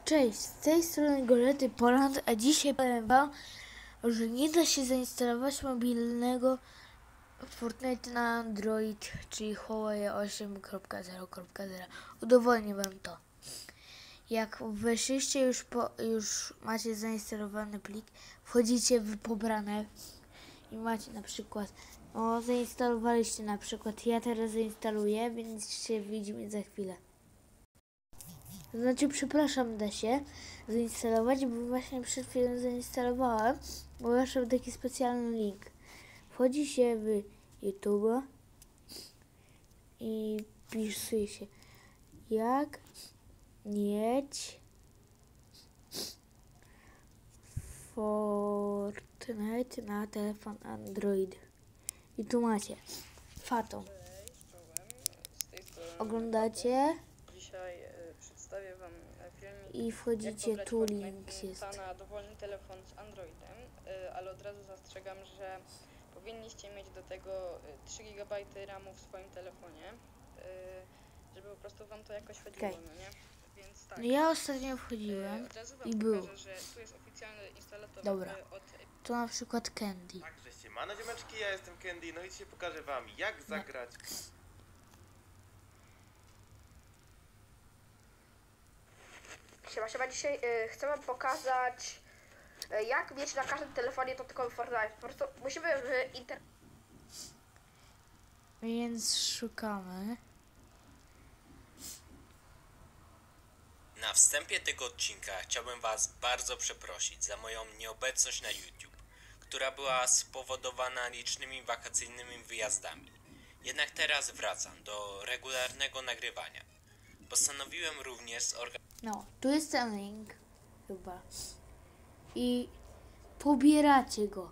Cześć, z tej strony Golety Poland, a dzisiaj powiem wam, że nie da się zainstalować mobilnego Fortnite na Android, czyli Huawei 8.0.0. Udowodnię wam to. Jak weszliście już macie zainstalowany plik, wchodzicie w pobrane i macie na przykład, zainstalowaliście na przykład, ja teraz zainstaluję, więc się widzimy za chwilę. Znaczy, przepraszam, da się zainstalować, bo właśnie przed chwilą zainstalowałem, bo weszł taki specjalny link. Wchodzi się w YouTube i pisuje się jak mieć Fortnite na telefon Android. I tu macie Fatom. Oglądacie przedstawię wam filmik, i wchodzicie, tu link jest. na dowolny telefon z Androidem, ale od razu zastrzegam, że powinniście mieć do tego 3 GB RAMu w swoim telefonie, żeby po prostu wam to jakoś chodziło, no nie? Więc tak. No ja ostatnio wchodziłem od razu wam i pokażę, było. że tu jest oficjalny instalator. Dobra. Od To na przykład Candy. Także siemano ziomeczki, ja jestem Candy, no i dzisiaj pokażę wam jak zagrać. Siema, dzisiaj chcę wam pokazać, jak mieć na każdym telefonie to tylko Fortnite. Po prostu musimy w Więc szukamy. Na wstępie tego odcinka chciałbym was bardzo przeprosić za moją nieobecność na YouTube, która była spowodowana licznymi wakacyjnymi wyjazdami. Jednak teraz wracam do regularnego nagrywania. Postanowiłem również No, tu jest ten link chyba. I pobieracie go.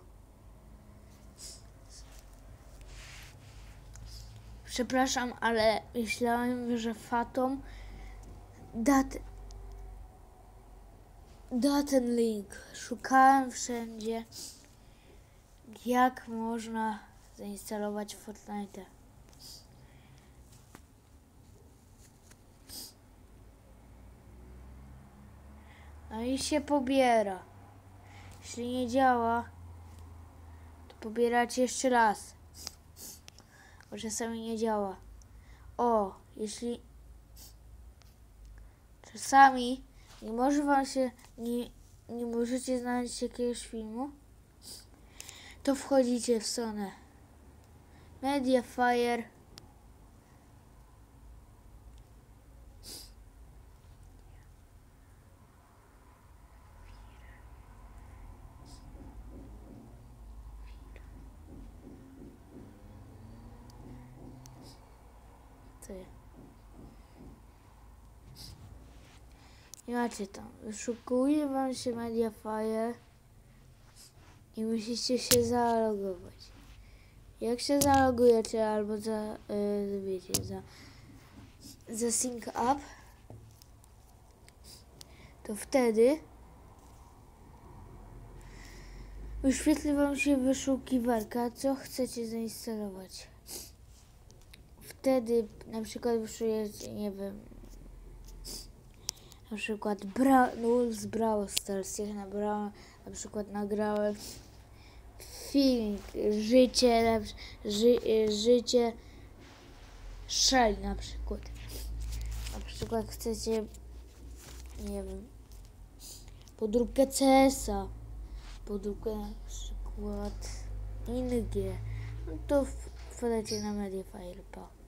Przepraszam, ale myślałem, że Fatom da ten link. Szukałem wszędzie, jak można zainstalować Fortnite. No i się pobiera. Jeśli nie działa, to pobieracie jeszcze raz. Bo czasami nie działa. O, jeśli czasami nie może wam się, nie możecie znaleźć jakiegoś filmu, to wchodzicie w stronę Mediafire. I macie tam, wyszukuje wam się Mediafire i musicie się zalogować. Jak się zalogujecie albo wiecie, za sync up, to wtedy wyświetli wam się wyszukiwarka, co chcecie zainstalować. Wtedy na przykład wyszukujecie, nie wiem, na przykład z Brawl Stars. Ja na przykład nagrałem filmik życie Shelly na przykład. Na przykład chcecie, nie wiem, podróbkę CS-a, podróbkę na przykład innych gier, no to wpadacie na Mediafire.